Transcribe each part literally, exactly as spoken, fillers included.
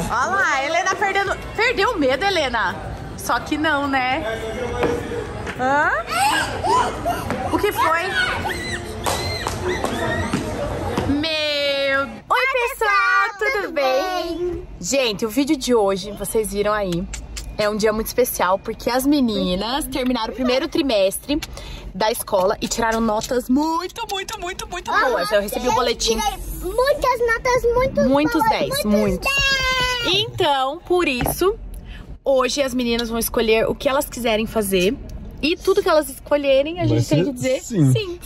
Olha lá, a Helena perdendo... Perdeu o medo, Helena? Só que não, né? Hã? O que foi? Meu... Oi, pessoal, tudo bem? Gente, o vídeo de hoje, vocês viram aí, é um dia muito especial porque as meninas terminaram o primeiro trimestre da escola e tiraram notas muito, muito, muito, muito boas. Eu recebi o boletim. Muitas notas muito Muitos boas, dez, muitos muitos. dez. Então, por isso, hoje as meninas vão escolher o que elas quiserem fazer. E tudo que elas escolherem, a gente tem que dizer sim. sim.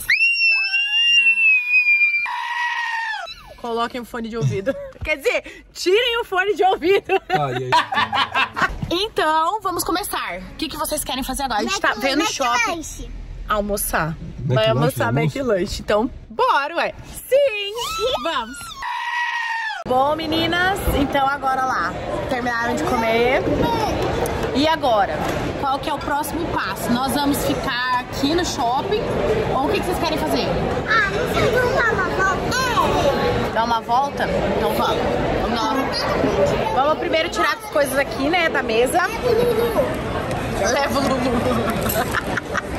Coloquem o fone de ouvido. Quer dizer, tirem o fone de ouvido. Ah, e aí? Então, vamos começar. O que, que vocês querem fazer agora? A gente tá veio no shopping. Lanche. Almoçar. Mac Vai lanche, almoçar almoço? McLanche. Então, bora, ué. Sim, vamos. Bom, meninas, então agora lá. Terminaram de comer. E agora? Qual que é o próximo passo? Nós vamos ficar aqui no shopping? Ou o que, que vocês querem fazer? Ah, não sei, vamos dar uma volta? É. Dar uma volta? Então vamos. Vamos lá. Vamos primeiro tirar as coisas aqui, né, da mesa. Leva o Lulu.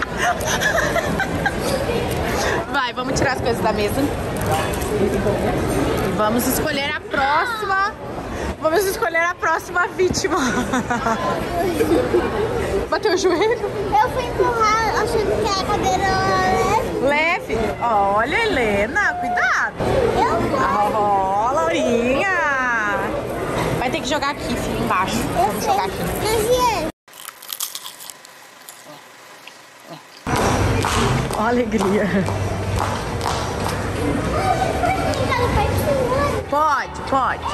Vai, vamos tirar as coisas da mesa. Vamos escolher a próxima. Vamos escolher a próxima vítima. Bateu o joelho? Eu fui empurrar achando que a cadeira era leve. Leve. Olha, Helena, cuidado. Eu fui. Ó, oh, Laurinha. Vai ter que jogar aqui, filho, embaixo. Eu Vamos sei. jogar aqui. Mas Ó, a alegria. Pode, pode.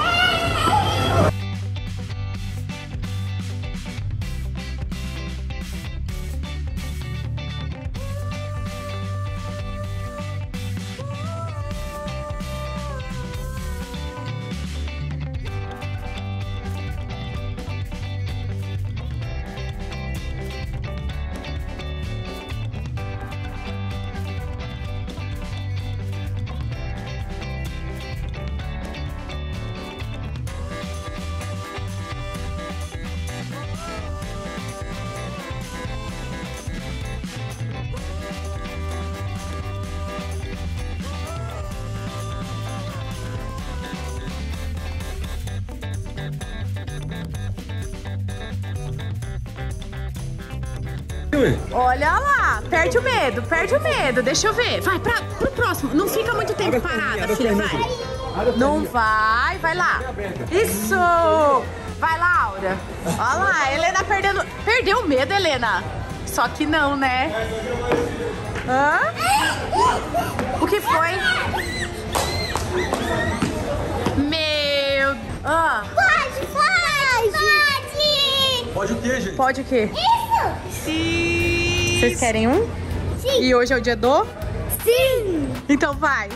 Olha lá, perde o medo, perde o medo. Deixa eu ver. Vai pra, pro próximo. Não fica muito tempo parada, filha. Vai. Não vai, vai lá. Isso! Vai, Laura. Olha lá, a Helena perdendo. Perdeu o medo, Helena? Só que não, né? Hã? O que foi? Meu. Ah. pode, pode. Pode. Pode o quê, gente? Pode o quê? Isso. Sim. Vocês querem um? Sim. E hoje é o dia do? Sim. Então vai.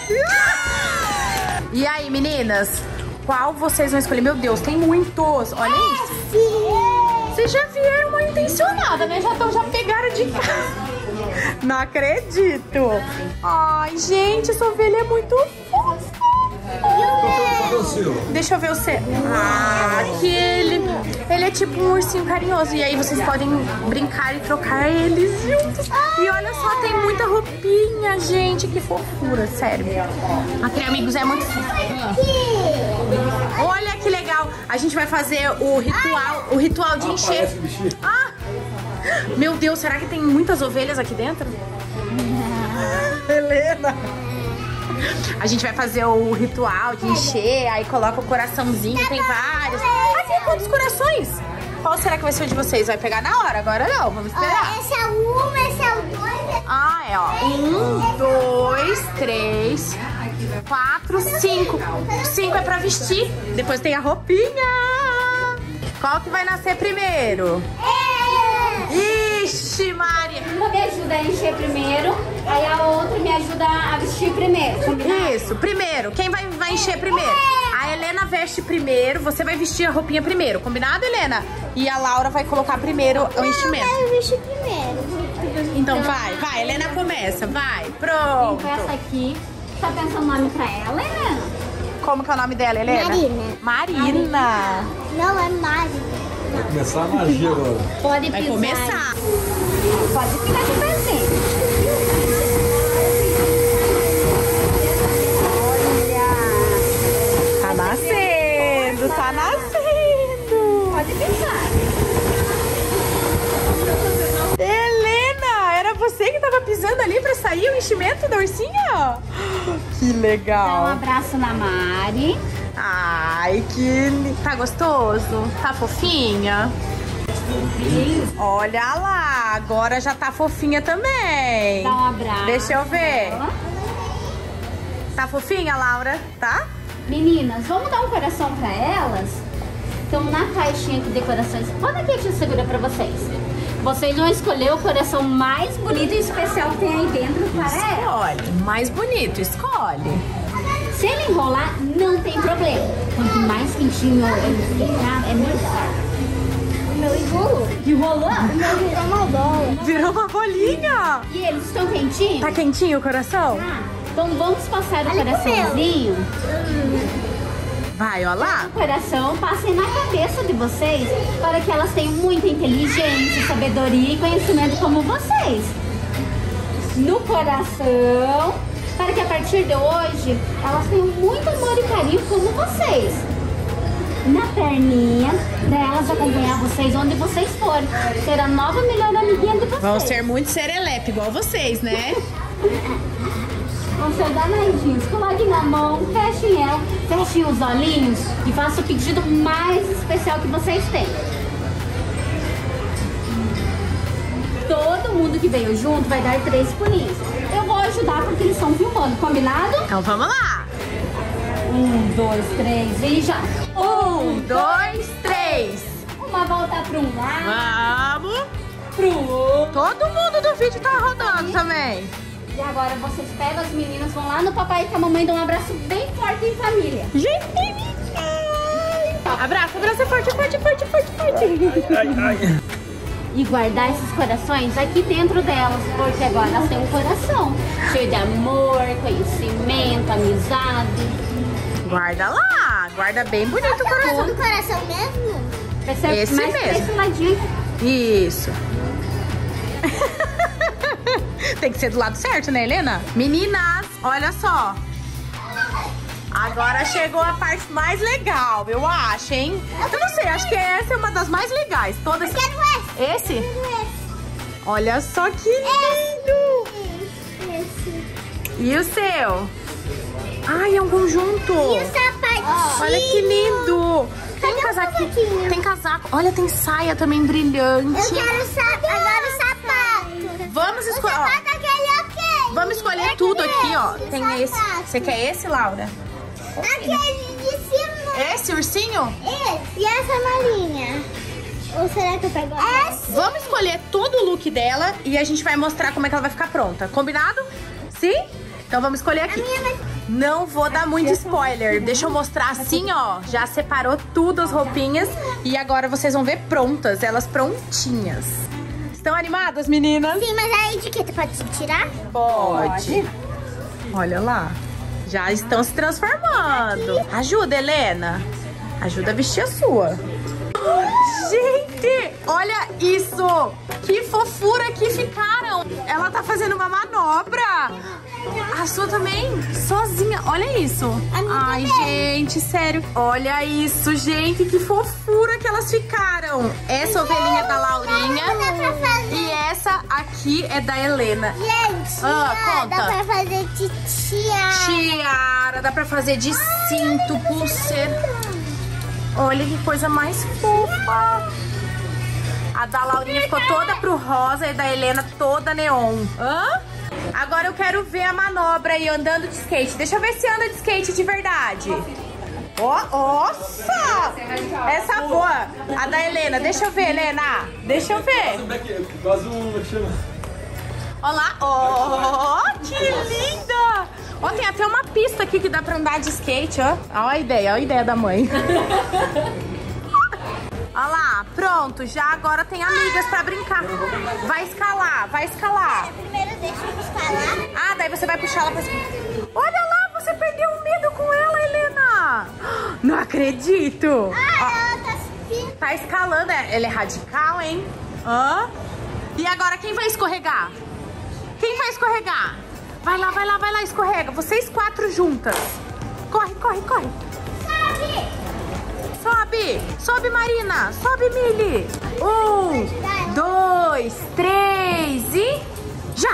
E aí, meninas? Qual vocês vão escolher? Meu Deus, tem muitos. Olha isso. Sim. Vocês já vieram mal intencionada, né? Já, tão, já pegaram de casa. Não acredito. Ai, gente, essa ovelha é muito fofa. Deixa eu ver o seu. Ah, aquele. Ele é tipo um ursinho carinhoso. E aí vocês podem brincar e trocar eles juntos. E olha só, tem muita roupinha, gente. Que fofura, sério. Aqui, amigos, é muito fofo. Olha que legal. A gente vai fazer o ritual, o ritual de encher. Ah! Meu Deus, será que tem muitas ovelhas aqui dentro? Helena! A gente vai fazer o ritual de encher, aí coloca o coraçãozinho, tem vários. Ah, tem quantos corações? Qual será que vai ser o de vocês? Vai pegar na hora? Agora não, vamos esperar. Esse é o um, esse é o dois. Ah, é, ó. Um, dois, três, quatro, cinco. Cinco é pra vestir. Depois tem a roupinha. Qual que vai nascer primeiro? Ixi, Maria. Uma me ajuda a encher primeiro, aí a outra me ajuda a vestir primeiro. Combinado? Isso, primeiro. Quem vai, vai encher primeiro? A Helena veste primeiro, você vai vestir a roupinha primeiro. Combinado, Helena? E a Laura vai colocar primeiro o enchimento. Eu vestir primeiro. Então vai, vai. Helena começa, vai. Vem Pronto. com essa aqui. Tá pensando o nome pra ela, Helena? Como que é o nome dela, Helena? Marina. Marina. Não é Mari. Vai começar a magia agora. Pode Vai pisar. começar. Pode ficar de presente. Tá nascendo, tá nascendo. Pode pisar. Helena, era você que tava pisando ali pra sair o enchimento da ursinha? Que Dá um legal. abraço na Mari. Ai, que... li- Tá gostoso? Tá fofinha? Olha lá, agora já tá fofinha também. Dá um abraço. Deixa eu ver. Tá fofinha, Laura? Tá? Meninas, vamos dar um coração pra elas? Então, na caixinha aqui de decorações, olha aqui, a tia segura pra vocês. Vocês vão escolher o coração mais bonito e especial que tem aí dentro para elas. Escolhe. Mais bonito, escolhe. Se ele enrolar, não tem problema. Quanto mais quentinho ele ficar, é melhor. O meu enrolou. Enrolou? O meu virou uma bola. Virou uma bolinha. E eles estão quentinhos? Tá quentinho o coração? Ah, então vamos passar o Olha pro coraçãozinho. Vai, ó lá. O coração passem na cabeça de vocês para que elas tenham muita inteligência, sabedoria e conhecimento como vocês. No coração, para que a partir de hoje elas tenham muito amor e carinho como vocês. Na perninha, para elas acompanhar vocês onde vocês forem. Ser a nova melhor amiguinha de vocês. Vão ser muito serelepe, igual vocês, né? Vão ser danadinhos. Coloquem na mão, fechem ela, fechem os olhinhos e façam o pedido mais especial que vocês têm. Todo mundo que veio junto vai dar três pulinhos. Eu vou ajudar porque eles estão filmando, combinado? Então vamos lá. Um, dois, três e já. Um, dois, três. Uma volta para um lado, Vamos. pro outro. Todo mundo do vídeo tá rodando também. E agora vocês pegam as meninas, vão lá no papai e com a mamãe, dão um abraço bem forte em família. Gente, abraço, abraço forte, forte, forte, forte, forte. E guardar esses corações aqui dentro delas, porque agora elas têm um coração cheio de amor, conhecimento, amizade. Guarda lá, guarda bem bonito o coração. Do coração mesmo? Vai ser Esse mais pra mesmo. esse ladinho aqui. Isso. Tem que ser do lado certo, né, Helena? Meninas, olha só. Agora chegou a parte mais legal, eu acho, hein? Eu não sei, acho que essa é uma das mais legais. Todas... Eu quero esse. Esse? Eu quero Olha só que lindo! esse. E o seu? Ai, é um conjunto. E o sapatinho? Olha que lindo! Tem Cadê o casaquinho? casaquinho? Tem casaco. Olha, tem saia também brilhante. Eu quero sa agora o sapato. Vamos O escolher. sapato aquele ok. Vamos escolher Eu tudo quero aqui, ó. esse, Tem o esse. sapato. Você quer esse, Laura? Aquele de cima. Esse ursinho? Esse. E essa malinha? Ou será que eu pego essa? Vamos escolher todo o look dela e a gente vai mostrar como é que ela vai ficar pronta. Combinado? Sim? Então vamos escolher aqui. A minha vai... Não vou dar muito spoiler. Deixa eu mostrar assim, ó. Já separou tudo as roupinhas e agora vocês vão ver prontas, elas prontinhas. Estão animadas, meninas? Sim, mas a etiqueta pode se tirar? Pode. Olha lá. Já estão se transformando. Ajuda, Helena. Ajuda a vestir a sua. Gente, olha isso. Que fofura que ficaram. Ela tá fazendo uma manobra. A sua também? Sozinha. Olha isso. Ai, gente, sério. Olha isso, gente. Que fofura que elas ficaram. Essa ovelhinha da Laurinha. Dá pra fazer. E essa aqui é da Helena. Gente, Ah, ó, conta. dá pra fazer de tiara. Tiara, dá pra fazer de cinto, pulseira. Olha que coisa mais fofa. A da Laurinha ficou toda pro rosa e a da Helena toda neon. Hã? Agora eu quero ver a manobra aí andando de skate. Deixa eu ver se anda de skate de verdade. Ó, nossa! Essa boa. A da Helena. Deixa eu ver, Helena. Deixa eu ver. Quase um... chama. Olha lá. Ó, que linda! Ó, tem até uma pista aqui que dá pra andar de skate, ó. Olha a ideia, olha a ideia da mãe. Olha lá, pronto. Já agora tem amigas pra brincar. Vai escalar, vai escalar. Primeiro deixa eu escalar. Ah, daí você vai puxar ela pra cima. Olha lá, você perdeu o medo com ela, Helena. Marina! Não acredito! Ah, ela tá subindo. Tá escalando, ele é radical, hein? Hã? E agora quem vai escorregar? Quem vai escorregar? Vai lá, vai lá, vai lá, escorrega. Vocês quatro juntas. Corre, corre, corre. Sobe. Sobe, sobe, Marina. Sobe, Mili. Um, dois, três e... Já!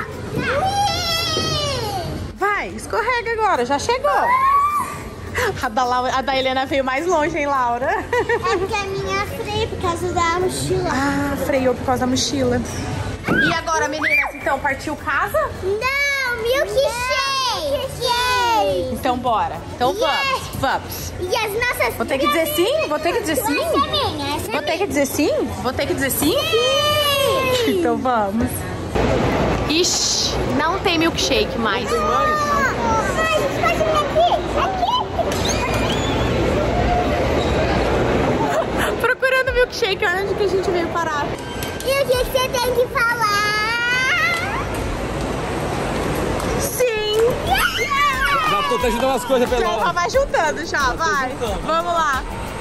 Vai, escorrega agora, já chegou. A da, Laura, a da Helena veio mais longe, hein, Laura? É porque a minha freia por causa da mochila. Ah, freou por causa da mochila. E agora, meninas, então, partiu casa? Não, milkshake! Então bora. Então Yes. vamos, vamos. E as nossas... Vou ter que dizer sim? Vou ter que dizer sim? Essa é minha, essa é Vou ter que dizer sim? Vou ter que dizer sim? Sim. Então vamos. Ixi, não tem milkshake mais. Ah, a gente pode vir aqui. Aqui. Procurando milkshake, onde que a gente veio parar? E o que você tem que falar? Sim. Já tô até juntando as coisas pra Já ela. vai juntando já, vai. juntando. Vamos lá.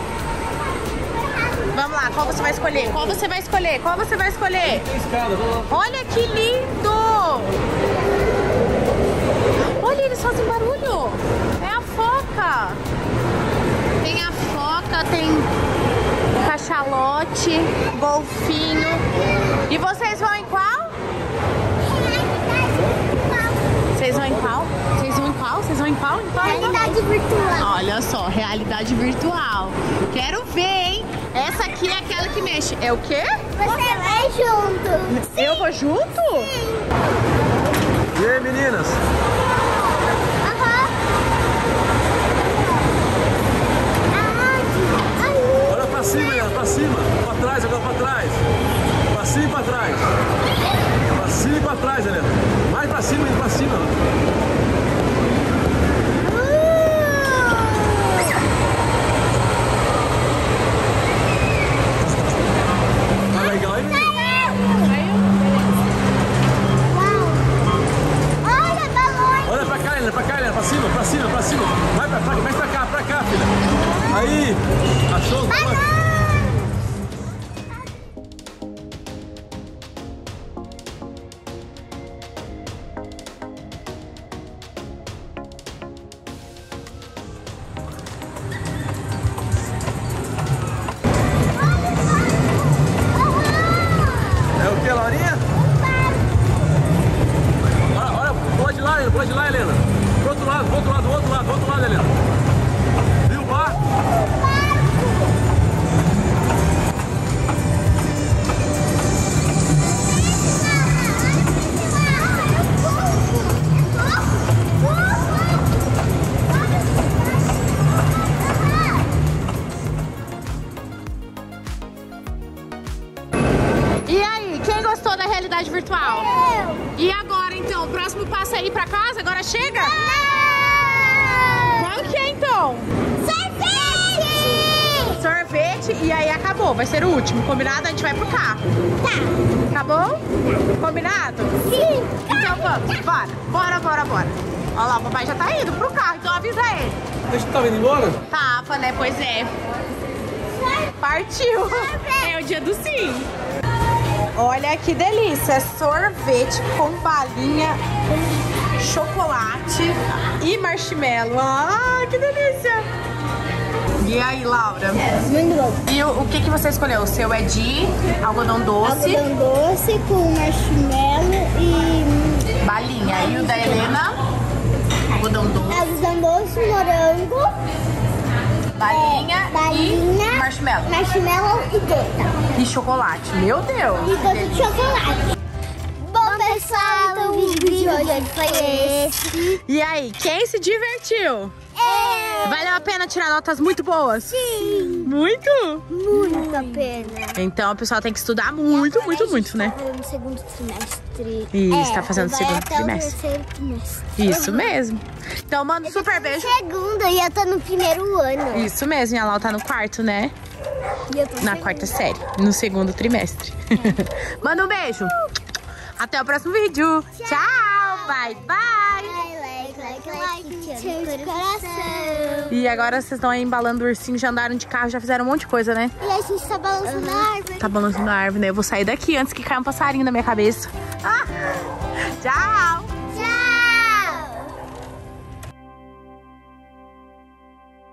Vamos lá, qual você vai escolher? Qual você vai escolher? Qual você vai escolher? Tem escada, vamos lá. Olha que lindo! Olha, eles fazem barulho. É a foca. Tem a foca, tem cachalote, golfinho. E vocês vão em qual? Vocês vão em qual? Vocês vão em qual? Vocês vão em qual? Em qual? Realidade virtual. Olha só, realidade virtual. Quero ver, hein? Essa aqui é aquela que mexe. É o quê? Você vai junto. Eu vou junto? E aí, meninas? Aham. Aonde? Olha pra cima, Helena, pra cima. Pra trás, agora pra trás. Pra cima e pra trás. Pra cima e pra trás, Helena. Mais pra cima e pra cima. Tá legal, hein, menina? Olha, balões. Olha pra cá, Helena, pra cá, Helena. Pra cima, pra cima, pra cima. Vai pra, pra, mais pra cá, pra cá, filha. Aí. Achou? É o que, Laurinha? Olha, olha, pode ir lá, Helena, pode ir lá, Helena. Pro outro lado, pro outro lado, pro outro lado, pro outro lado, Helena. Viu o barco? E aí, quem gostou da realidade virtual? Eu. E agora, então? O próximo passo é ir pra casa? Agora chega? Qual que é, então? Sorvete. Sorvete e aí acabou. Vai ser o último. Combinado? A gente vai pro carro. Tá. Acabou? Combinado? Sim. Então vamos. Bora. Bora, bora, bora. Olha lá, o papai já tá indo pro carro. Então avisa ele. Deixa eu tá indo embora? Tava, né? Pois é. Partiu. É o dia do sim. Olha que delícia. Sorvete com balinha, com chocolate e marshmallow. Ah, que delícia. E aí, Laura? Muito bom. E o, o que, que você escolheu? O seu é de algodão doce, Algodão doce com marshmallow e... balinha. E o da Helena? Algodão doce, Algodão doce, morango, balinha, balinha, e marshmallow. marshmallow e gota. E chocolate. Meu Deus. E gota de chocolate. Bom, pessoal, então o vídeo de hoje foi esse. E aí, quem se divertiu? É. Valeu a pena tirar notas muito boas? Sim. Muito? Muito a pena. Então o pessoal tem que estudar muito, muito, muito, né? No segundo trimestre. Isso, tá fazendo vai segundo até trimestre. O terceiro trimestre. Isso mesmo. Então manda um super beijo. Segundo, e eu tô no primeiro ano. Isso mesmo, e a Lau tá no quarto, né? E eu tô Na quarta série, no segundo trimestre. Manda um beijo. Até o próximo vídeo. Tchau. Bye, bye. Like, like, like, like, like, coração. E agora vocês estão aí embalando o ursinho, já andaram de carro, já fizeram um monte de coisa, né? E a gente tá balançando a árvore. Tá balançando a árvore, né? Eu vou sair daqui antes que caia um passarinho na minha cabeça. Ah, tchau!